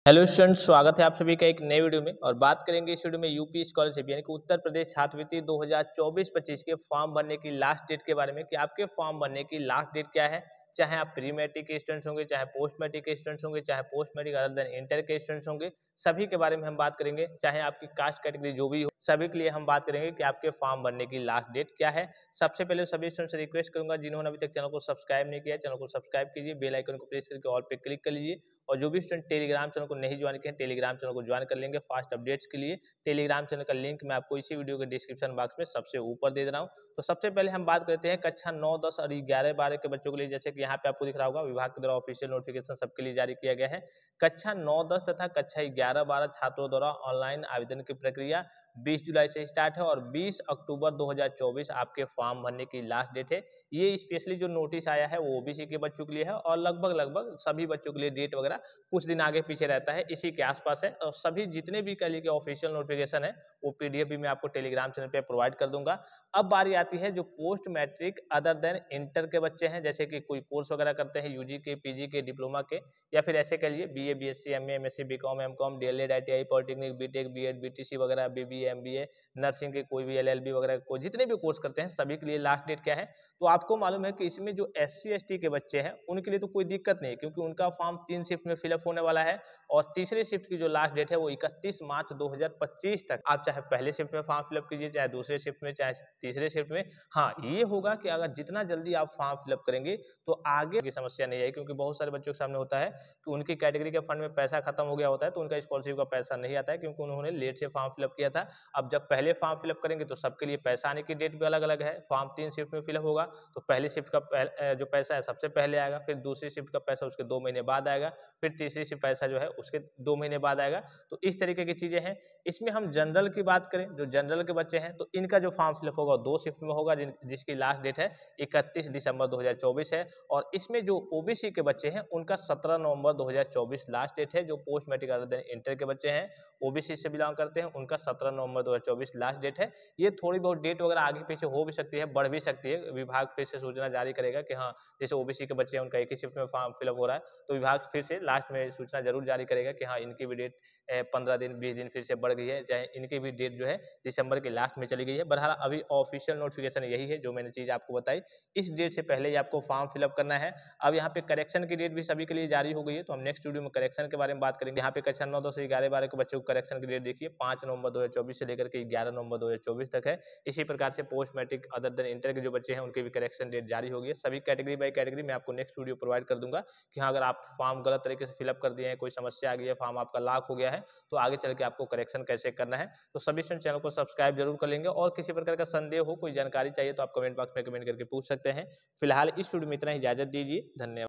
Hello students, स्वागत है आप सभी का एक नए वीडियो में। और बात करेंगे इस वीडियो में यूपी स्कॉलरशिप यानी कि उत्तर प्रदेश छात्रवृत्ति 2024-25 के फॉर्म भरने की लास्ट डेट के बारे में कि आपके फॉर्म भरने की लास्ट डेट क्या है। चाहे आप प्री मैट्रिक के स्टूडेंट्स होंगे, चाहे पोस्ट मैट्रिक के स्टूडेंट्स होंगे, चाहे post matric other than inter के स्टूडेंट्स होंगे, सभी के बारे में हम बात करेंगे। चाहे आपकी कास्ट कैटेगरी जो भी हो, सभी के लिए हम बात करेंगे कि आपके फॉर्म भरने की लास्ट डेट क्या है। सबसे पहले सभी स्टूडेंट्स से रिक्वेस्ट करूंगा, जिन्होंने अभी तक चैनल को सब्सक्राइब नहीं किया, चैनल को सब्सक्राइब कीजिए, बेल आइकन को प्रेस करके ऑल पे क्लिक कर लीजिए। और जो भी स्टूडेंट टेलीग्राम चैनल को नहीं ज्वाइन किए, टेलीग्राम चैनल को ज्वाइन कर लेंगे फास्ट अपडेट्स के लिए। टेलीग्राम चैनल का लिंक मैं आपको इसी वीडियो के डिस्क्रिप्शन बॉक्स में सबसे ऊपर दे रहा हूँ। तो सबसे पहले हम बात करते हैं कक्षा 9, 10 और 11, 12 के बच्चों के लिए। जैसे कि यहाँ पे आपको दिख रहा होगा, विभाग के द्वारा ऑफिशियल नोटिफिकेशन सबके लिए जारी किया गया है। कक्षा 9, 10 तथा कक्षा 11, 12 छात्रों द्वारा ऑनलाइन आवेदन की प्रक्रिया 20 जुलाई से स्टार्ट है और 20 अक्टूबर 2024 आपके फॉर्म भरने की लास्ट डेट है। ये स्पेशली जो नोटिस आया है वो ओबीसी के बच्चों के लिए है और लगभग सभी बच्चों के लिए डेट वगैरह कुछ दिन आगे पीछे रहता है, इसी के आसपास है। और सभी जितने भी कह लीजिए ऑफिशियल नोटिफिकेशन है वो पीडीएफ भी मैं आपको टेलीग्राम चैनल पे प्रोवाइड कर दूंगा। अब बारी आती है जो post matric other than inter के बच्चे हैं, जैसे कि कोई कोर्स वगैरह करते हैं यूजी के, पीजी के, डिप्लोमा के, या फिर ऐसे कह लीजिए BA, BSc, MA, MSc, BCom, MCom, DElEd, ITI, polytechnic, BTech, BEd, BTC वगैरह, बीबीए, एमबीए, नर्सिंग के कोई भी, एलएलबी वगैरह कोई जितने भी कोर्स करते हैं सभी के लिए लास्ट डेट क्या है। तो आपको मालूम है कि इसमें जो एससी एसटी के बच्चे हैं उनके लिए तो कोई दिक्कत नहीं है, क्योंकि उनका फॉर्म 3 शिफ्ट में फिलअप होने वाला है। और तीसरे शिफ्ट की जो लास्ट डेट है वो 31 मार्च 2025 तक। आप चाहे पहले शिफ्ट में फॉर्म फिलअप कीजिए, चाहे दूसरे शिफ्ट में, चाहे तीसरे शिफ्ट में। हाँ, ये होगा कि अगर जितना जल्दी आप फॉर्म फिलअप करेंगे तो आगे की समस्या नहीं आएगी, क्योंकि बहुत सारे बच्चों के सामने होता है कि उनकी कैटेगरी के फंड में पैसा खत्म हो गया होता है तो उनका स्कॉलरशिप का पैसा नहीं आता है, क्योंकि उन्होंने लेट से फॉर्म फिलअप किया था। अब जब पहले फॉर्म फिलअप करेंगे तो सबके लिए पैसा आने की डेट भी अलग अलग है। फॉर्म 3 शिफ्ट में फिलअप होगा तो पहली शिफ्ट का जो पैसा है सबसे पहले आएगा, फिर दूसरी शिफ्ट का पैसा उसके 2 महीने बाद आएगा, फिर तीसरी शिफ्ट पैसा जो है उसके 2 महीने बाद आएगा। तो इस तरीके की चीजें हैं। इसमें हम जनरल की बात करें, जो जनरल के बच्चे हैं तो इनका जो फॉर्म फिलअप होगा 2 शिफ्ट में होगा, जिसकी लास्ट डेट है 31 दिसंबर 2024 है। और इसमें जो ओबीसी के बच्चे हैं उनका 17 नवंबर 2024 लास्ट डेट है। जो post matric other than inter के बच्चे हैं, ओबीसी से बिलोंग करते हैं, उनका 17 नवंबर 2024 लास्ट डेट है। ये थोड़ी बहुत डेट वगैरह आगे पीछे हो भी सकती है, बढ़ भी सकती है। विभाग फिर से सूचना जारी करेगा कि हाँ, जैसे ओबीसी के बच्चे हैं उनका एक ही शिफ्ट में फॉर्म फिलअप हो रहा है तो विभाग फिर से लास्ट में सूचना जरूर जारी करेगा कि हाँ, इनकी भी डेट 15 दिन 20 दिन फिर से बढ़ गई है, चाहे इनकी भी डेट जो है दिसंबर के लास्ट में चली गई है। बहरहाल अभी ऑफिशियल नोटिफिकेशन यही है जो मैंने चीज आपको बताई। इस डेट से पहले ही आपको फॉर्म फिलअप करना है। अब यहाँ पे करेक्शन की डेट भी सभी के लिए जारी हो गई है, तो हम नेक्स्ट वीडियो में करेक्शन के बारे में बात करेंगे। यहाँ पे कक्षा 9, 10, 11, 12 के बच्चों को करेक्शन की डेट देखिए 5 नवंबर 2024 से लेकर के 11 नवंबर 2024 तक है। इसी प्रकार से post matric other than inter के जो बच्चे हैं उनकी भी करेक्शन डेट जारी होगी है। सभी कैटेगरी बाई कैटेगरी मैं आपको नेक्स्ट वीडियो प्रोवाइड कर दूंगा कि हाँ, अगर आप फॉर्म गलत तरीके से फिलअप कर दिए हैं, कोई समस्या आ गई है, फॉर्म आपका लॉक हो गया है, तो आगे चल के आपको करेक्शन कैसे करना है। तो सभी स्टूडेंट चैनल को सब्सक्राइब जरूर कर लेंगे और किसी प्रकार का संदेह हो, कोई जानकारी चाहिए तो आप कमेंट बॉक्स में कमेंट करके पूछ सकते हैं। फिलहाल इस वीडियो में इतना ही, इजाजत दीजिए, धन्यवाद।